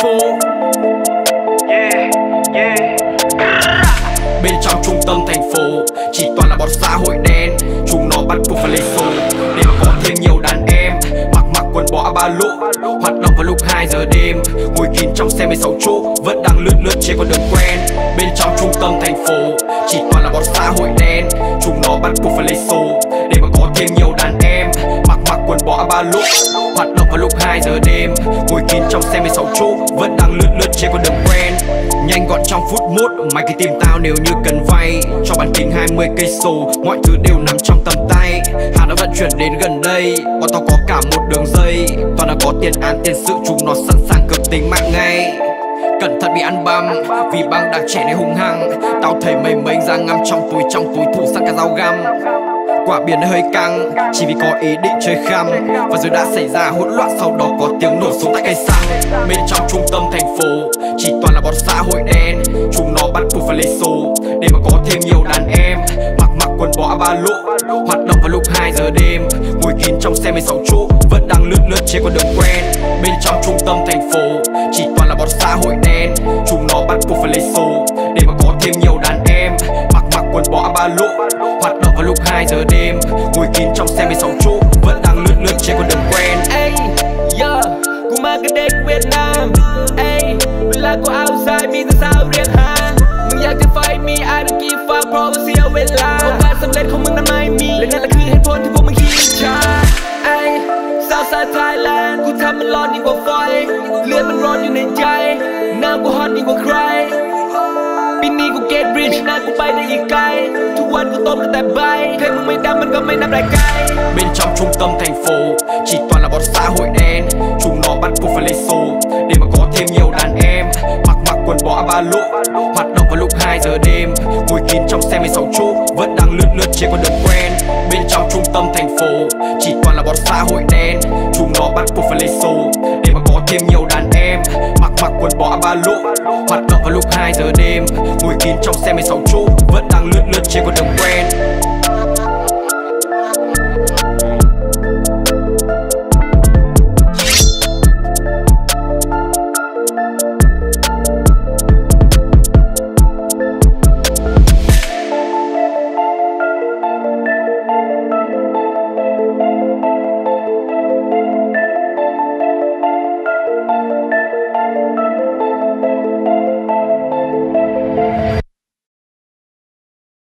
phố. Bên trong trung tâm thành phố chỉ toàn là bọn xã hội đen, chúng nó bắt buộc phải lấy số để mà có thêm nhiều đàn em mặc quần bó ba lỗ, hoạt động vào lúc 2 giờ đêm, ngồi kín trong xe 16 chỗ vẫn đang lướt trên con đường quen. Bên trong trung tâm thành phố chỉ toàn là bọn xã hội đen, chúng nó bắt buộc phải lấy số để mà có thêm nhiều đàn em mặc quần bó ba lỗ, hoạt động vào lúc 2 giờ đêm, ngồi kín trong xe 16 chỗ vẫn đang lướt trên con đường quen. Nhanh gọn trong phút mốt, mày cứ tìm tao nếu như cần vay. Cho bán kính 20 cây số, mọi thứ đều nằm trong tầm tay. Hàng đã vận chuyển đến gần đây, bọn tao có cả một đường dây. Toàn là có tiền án tiền sự, chúng nó sẵn sàng cược tính mạng ngay. Cẩn thận bị ăn băm, vì băng đảng trẻ này hung hăng. Tao thấy mấy ra ngắm trong túi thủ sẵn cả dao găm. Quả biển hơi căng, chỉ vì có ý định chơi khăm. Và rồi đã xảy ra hỗn loạn, sau đó có tiếng nổ súng tại cây xăng. Bên trong trung tâm thành phố chỉ toàn là bọn xã hội đen, chúng nó bắt buộc phải lấy số để mà có thêm nhiều đàn em mặc quần bó ba lỗ, hoạt động vào lúc 2 giờ đêm, ngồi kín trong xe 16 chỗ vẫn đang lướt trên con đường quen. Bên trong trung tâm thành phố chỉ toàn là bọn xã hội đen, chúng nó bắt buộc phải lấy số để mà có thêm nhiều đàn em mặc quần bó ba lỗ, hoạt động vào lúc 2 giờ đêm, ngồi kín trong xe 16 chỗ vẫn đang lướt trên con đường quen. Ey, yeah,กูมากับเด็กเวียดนาม Ey, เวลากู outside มีแต่สาวเรียกหามึงอยากจะ fight me I don't give a fuck เพราะว่าเสียเวลาโอกาสสำเร็จของมึงนั้นไม่มีและนั่นแหละคือเหตุผลที่พวกมึงขี้ช้า Ey, Southside Thailand กูทำมันร้อนยิ่งกว่าไฟเลือดมันร้อนอยู่ในใจน้ำกูฮอตยิ่งกว่าใครปีนี้กู get rich หน้ากูไปได้อีกไกลทุกวันกูต้มแต่ใบใครมึงไม่ดำมันก็ไม่นับรายไกล Bên trong trung tâm thành phố chỉ toàn là bọn xã hội đen, chúng nó bắt buộc phải lấy số để mà có thêm nhiều đàn em mặc quần bó ba lỗ, hoạt động vào lúc 2 giờ đêm, ngồi kín trong xe 16 chỗ vẫn đang lướt trên con đường quen. Bên trong trung tâm thành phố chỉ toàn là bọn xã hội đen, chúng nó bắt buộc phải lấy số để mà có thêm nhiều đàn em mặc quần bó ba lỗ, hoạt động vào lúc 2 giờ đêm, ngồi kín trong xe 16 chỗ vẫn đang lướt trên con đường quen.